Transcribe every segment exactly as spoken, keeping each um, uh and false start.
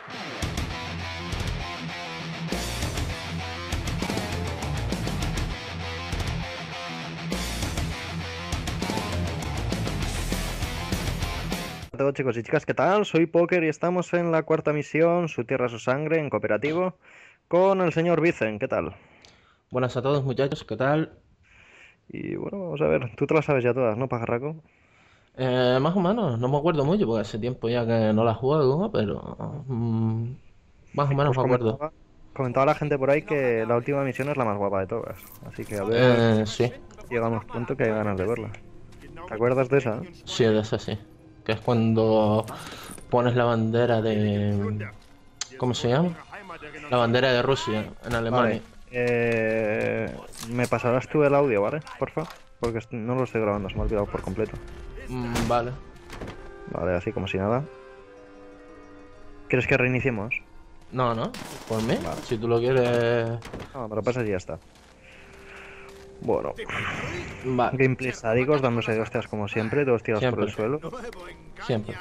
Hola a todos chicos y chicas, ¿qué tal? Soy Poker y estamos en la cuarta misión, Su tierra, su sangre, en cooperativo, con el señor Vicen, ¿qué tal? Buenas a todos muchachos, ¿qué tal? Y bueno, vamos a ver, tú te las sabes ya todas, ¿no, pajarraco? Eh, más o menos, no me acuerdo mucho porque hace tiempo ya que no la juego, pero mm, más o menos Pues me acuerdo. comentaba, comentaba la gente por ahí que la última misión es la más guapa de todas, así que a ver Eh, sí, si llegamos pronto que hay ganas de verla. ¿Te acuerdas de esa? sí, de esa sí. Que es cuando pones la bandera de... ¿Cómo se llama? La bandera de Rusia en Vale, Alemania. eh, me pasarás tú el audio, ¿vale? Porfa, porque est- no lo estoy grabando, se me ha olvidado por completo. Mm, vale. Vale, así como si nada. ¿Quieres que reiniciemos? No, no, por mí, Vale. si tú lo quieres... No, me lo pasas y ya está. Bueno, Vale, gameplay sádicos, dándose de hostias como siempre, todos tirados por el siempre, suelo. siempre.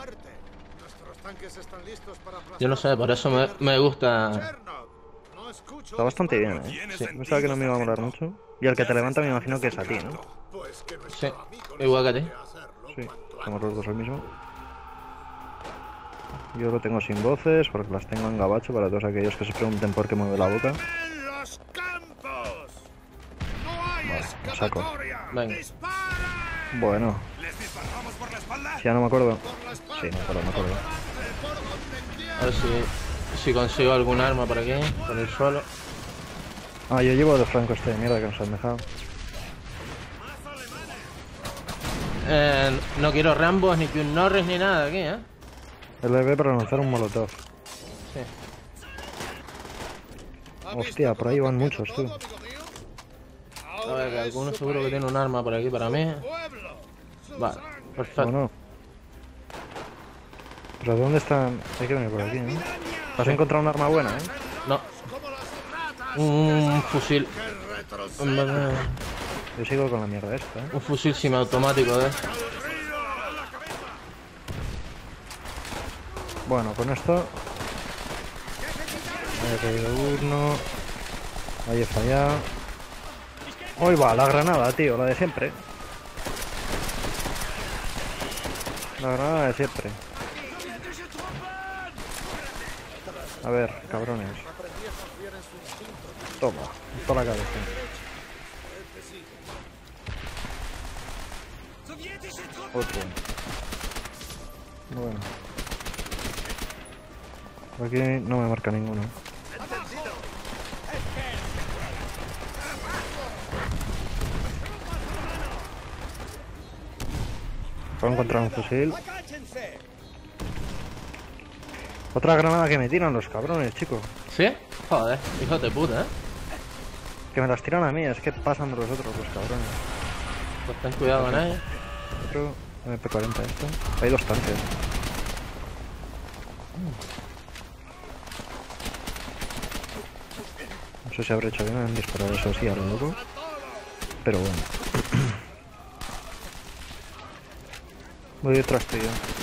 Yo no sé, por eso me, me gusta... Está bastante bien, ¿eh? Sí, Pensaba que no me iba a molar mucho. Y el que te levanta me imagino que es a ti, ¿no? sí, igual que a ti. Sí, somos los dos el mismo. Yo lo tengo sin voces, porque las tengo en gabacho para todos aquellos que se pregunten por qué mueve la boca. Vale, lo saco. Venga. Bueno. Si ya no me acuerdo. Sí, me acuerdo, me acuerdo. A ver si, si consigo algún arma por aquí, por el suelo. Ah, yo llevo de franco este de mierda que nos han dejado. Eh, no quiero Rambos, ni Chuck Norris, ni nada aquí, ¿eh? L B para lanzar un molotov. Sí. Hostia, por ahí van muchos, tú. A ver, que alguno seguro que tiene un arma por aquí para mí. Vale, perfecto. Bueno. ¿Pero dónde están? Hay que venir por aquí, ¿no? ¿Has Sí. encontrado un arma buena, eh? No. Un fusil. En vez de- Yo sigo con la mierda esta, ¿eh? Un fusil semiautomático de... Bueno, con esto... Ahí he caído uno... Ahí he fallado... ¡Hoy va! La granada, tío, la de siempre. La granada de siempre. A ver, cabrones. Toma, toda la cabeza. Otro. Bueno. Por aquí no me marca ninguno. Puedo encontrar un fusil. Otra granada que me tiran los cabrones, chicos. ¿Sí? Joder, hijo de puta, ¿eh? Que me las tiran a mí, es que pasan de los otros, los cabrones. Pues ten cuidado con ellos. Otro M P cuarenta esto. Hay dos tanques. No sé si habré hecho bien en disparar eso así a lo loco. Pero bueno. Voy detrás tuyo.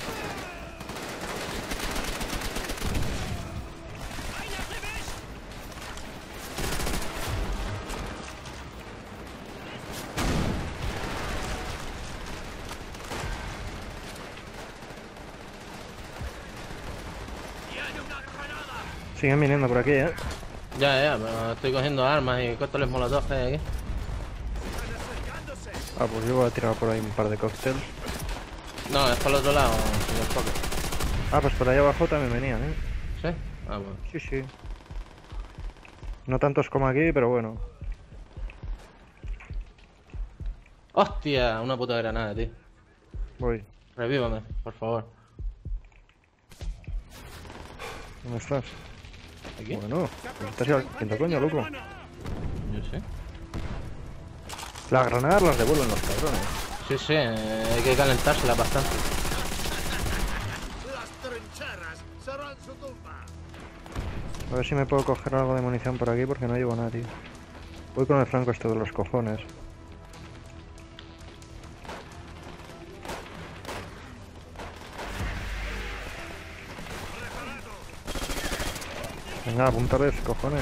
Siguen viniendo por aquí, ¿eh? Ya, ya, pero estoy cogiendo armas y cócteles molotov que hay aquí. Ah, pues yo voy a tirar por ahí un par de cócteles. No, es por el otro lado, señor Poker. Ah, pues por ahí abajo también venían, ¿eh? ¿Sí? Ah, bueno. Sí, sí. No tantos como aquí, pero bueno. ¡Hostia! Una puta granada, tío. Voy. Revívame, por favor. ¿Dónde estás? ¿Aquí? Bueno, pues estás ya haciendo coño, loco. Yo sé. Las granadas las devuelven los cabrones. Sí, sí, eh, hay que calentársela bastante. A ver si me puedo coger algo de munición por aquí porque no llevo nada, tío. Voy con el franco esto de los cojones. Venga, apuntarles, cojones.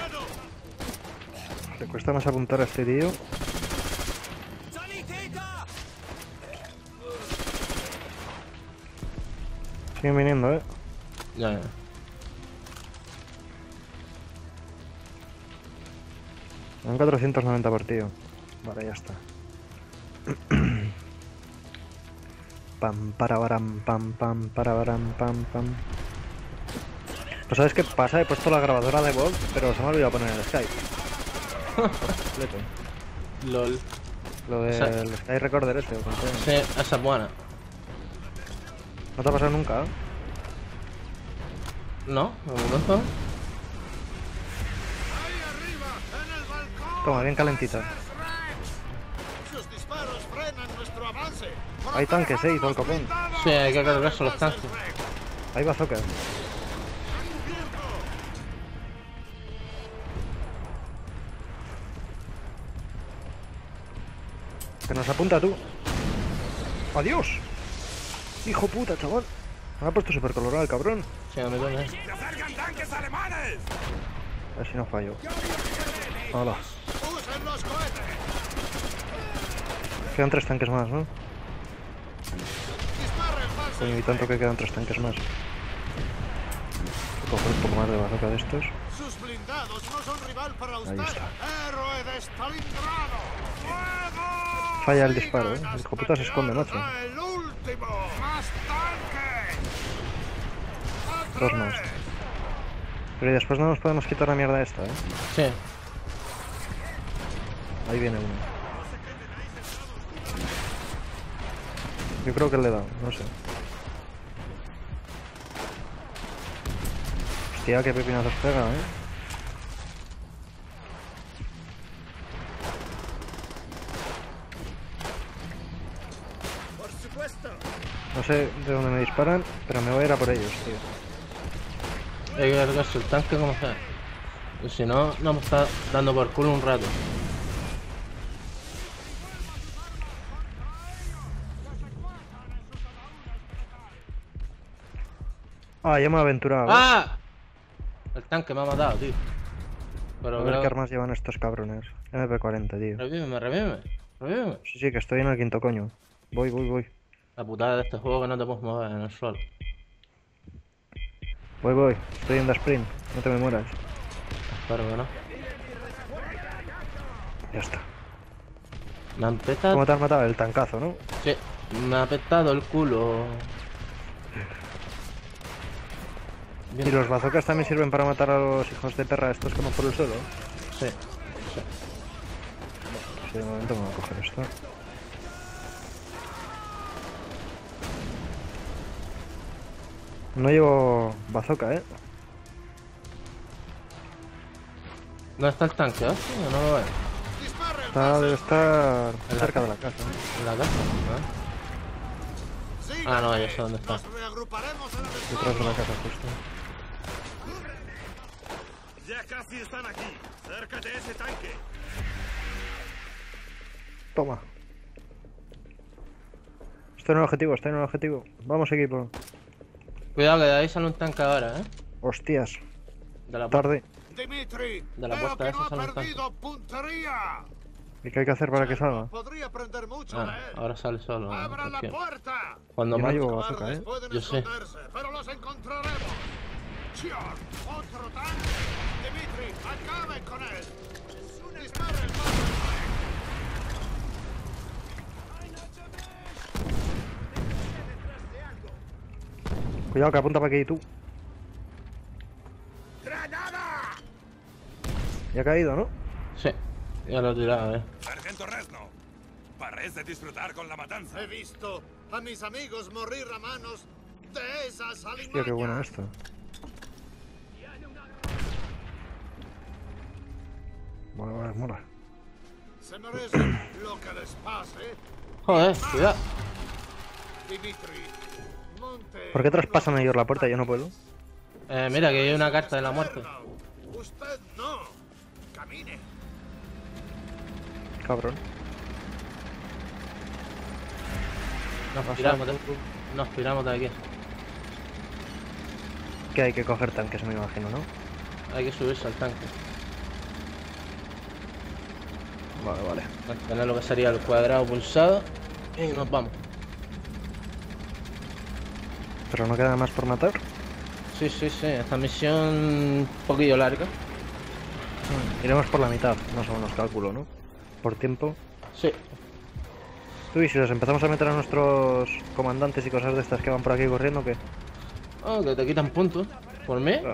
Le cuesta más apuntar a este tío. Siguen viniendo, eh. Ya, ya. Son cuatrocientos noventa por tío. Vale, ya está. Pam, para, baram, pam, pam, para, baram, pam, pam. Pues ¿sabes qué pasa? He puesto la grabadora de voz, pero se me ha olvidado poner el Skype. Completo. LOL. Lo del Skype Recorder ese, ¿o conté? Sí, esa es buena. ¿No te ha pasado nunca? ¿Eh? No, de momento. Toma, bien calentita. Hay tanques, eh, y todo el copón. Sí, hay que cargarse los tanques. Hay bazookas. Que nos apunta tú. ¡Adiós! Hijo puta, chaval. Me ha puesto súper colorado el cabrón. Sí, a mí también. A ver si no fallo. Hola. Quedan tres tanques más, ¿no? Coño, y tanto que quedan tres tanques más. Voy a coger un poco más de bazooka de estos. Sus blindados no son rival para usted. Ahí está. Héroe de Stalingrado. ¡Fuego! Falla el disparo, ¿eh? El hijo puta se esconde, macho. El último. Más tanques. Dos más. Pero y después no nos podemos quitar la mierda esta, ¿eh? Sí. Ahí viene uno. Yo creo que le he dado, no sé. Hostia, qué pepinazos pega, ¿eh? Por supuesto. No sé de dónde me disparan, pero me voy a ir a por ellos, tío. Hay que cargarse el tanque como sea. Y si no, nos está dando por culo un rato. Ah, ya me he aventurado. ¿eh? ¡Ah! El tanque me ha matado, tío. Pero A ver creo... qué armas llevan estos cabrones. M P cuarenta, tío. Revíveme, revíveme, revíveme. Sí, sí, que estoy en el quinto coño. Voy, voy, voy. La putada de este juego que no te puedes mover en el suelo. Voy, voy. Estoy en the sprint. No te me mueras. Espero que no. Ya está. Me han petado... ¿Cómo te has matado? El tancazo, ¿no? Sí, me ha petado el culo. Bien. Y los bazookas también sirven para matar a los hijos de perra estos como por el suelo. Sí, sí. Sí, de momento me voy a coger esto. No llevo bazooka, ¿eh? ¿Dónde está el tanque? ¿Eh? No lo veo. Dispare el Está, debe estar En la cerca de la casa. ¿eh? ¿En la casa? ¿Eh? Ah, no, ya sé dónde está. Nos reagruparemos en el Detrás de la casa, justo. Ya casi están aquí, cerca de ese tanque. Toma. Estoy en el objetivo, estoy en el objetivo. Vamos, equipo. Cuidado que de ahí sale un tanque ahora, ¿eh? Hostias. De la puerta. Tarde. Dimitri, De la veo puerta que esa no ha sale un perdido puntería. ¿Y qué hay que hacer para que salga? Podría aprender mucho Ah, de él. ahora sale solo. ¡Abra la Es que puerta! Cuando Yo no más... llevo Los bazooka, cobardes ¿eh? pueden Yo sé. esconderse, pero los encontraremos. Chior, otro tanque. Dimitri, acabe con él. Dispare el tanque. Cuidado que apunta para aquí tú. ¡Granada! Ya ha caído, ¿no? Sí, ya lo he tirado, ¿eh? Sargento Resno, parece disfrutar con la matanza. He visto a mis amigos morir a manos de esas alimañas. Hostia, qué bueno esto. Mola, mola, mola. Se merecen lo que les pase. Joder, cuidado. Dimitri, monte. ¿Por qué traspasan ellos la puerta y yo no puedo? Eh, mira, que hay una carta de la muerte. Usted no. Camine. Cabrón. Nos piramos de... Nos piramos de aquí. Que hay que coger tanques, me imagino, ¿no? hay que subirse al tanque. Vale, vale. Tener lo que sería el cuadrado pulsado y nos vamos. ¿Pero no queda más por matar? Sí, sí, sí. Esta misión un poquillo larga. Mm, Iremos por la mitad, más o menos cálculo, ¿no? Por tiempo. Sí. Tú, y si los empezamos a meter a nuestros comandantes y cosas de estas que van por aquí corriendo, ¿qué? Oh, que te quitan puntos. ¿Por mí? Ah,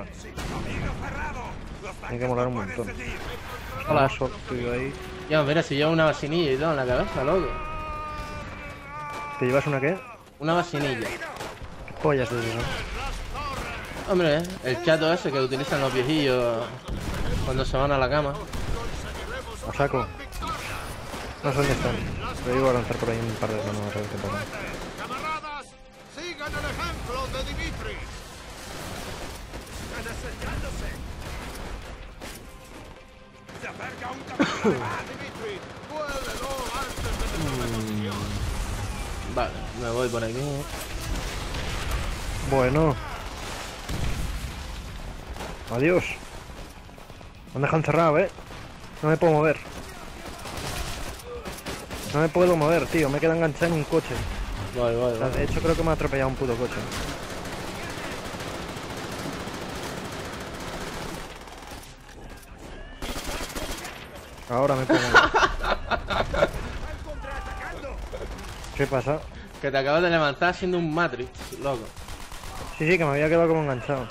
hay que molar un montón. Hola. Eso, tío, ahí. Ya, mira, si llevo una vacinilla y todo en la cabeza, loco. ¿Te llevas una qué? Una vacinilla. ¿Qué pollas es eso? Hombre, el chato ese que utilizan los viejillos cuando se van a la cama. A saco. No sé dónde están. Pero iba a lanzar por ahí un par de manos a ver qué pasa. Camaradas, sigan el ejemplo de Dimitri. Se acerca un camarada. Dimitri, muévelo antes de que tome posición. Vale, me voy por aquí. Bueno. Adiós. Me han dejado encerrado, ¿eh? No me puedo mover. No me puedo mover, tío. Me he quedado enganchado en un coche. Voy, voy, O sea, voy. de hecho, creo que me ha atropellado un puto coche. Ahora me puedo mover. ¿Qué pasa? Que te acabas de levantar haciendo un Matrix, loco. Sí, sí, que me había quedado como enganchado.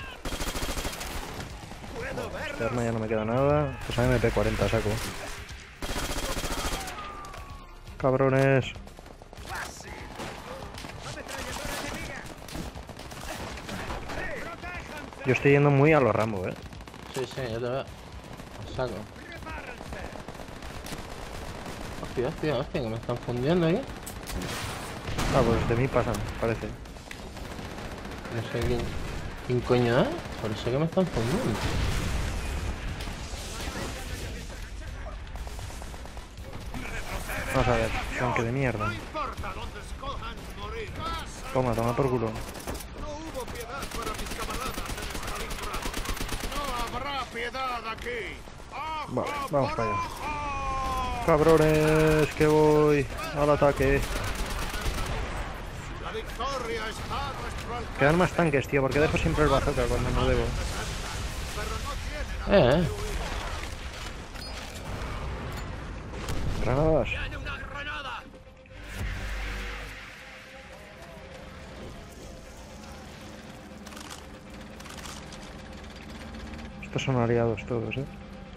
Este arma ya no me queda nada. Pues a M P cuarenta saco. Cabrones. Yo estoy yendo muy a los Rambo, eh. Sí, sí, yo te veo. Lo saco. Hostia, hostia, hostia, que me están fundiendo aquí. Ah, pues de mí pasan, parece. No sé quién, quién coño es. Por eso que me están fundiendo. Vamos a ver, tanque de mierda. No importa dónde escojan morir. Toma, toma por culo. No hubo piedad para mis camaradas en Stalingrado. No habrá piedad aquí. ¡Ojo Vale, vamos por para allá. ojo! Cabrones, que voy al ataque. La victoria está a nuestro alcance, Quedan más tanques, tío, porque dejo siempre el bazooka cuando no debo. pero no tienen a Eh, eh. Granadas. una granada. Estos son aliados todos, eh.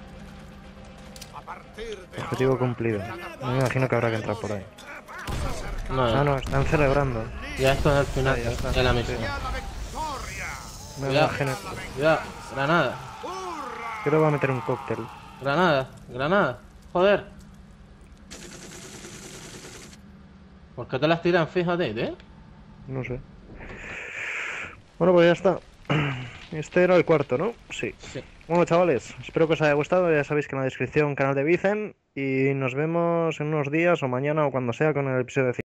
A partir de Objetivo ahora, cumplido. nada No me imagino que habrá que entrar por ahí. No, Ah, no, están celebrando. ya esto es el final Ah, ya está. de la misión. ya la victoria. Me Cuidado. imagino. Cuidado, granada, ¡Hurra! Creo que va a meter un cóctel. granada, granada. Joder. ¿Por qué te las tiran? Fíjate, ¿eh? No sé. Bueno, pues ya está. Este era el cuarto, ¿no? Sí. Sí. Bueno, chavales, espero que os haya gustado. Ya sabéis que en la descripción canal de Vicen. Y nos vemos en unos días o mañana o cuando sea con el episodio de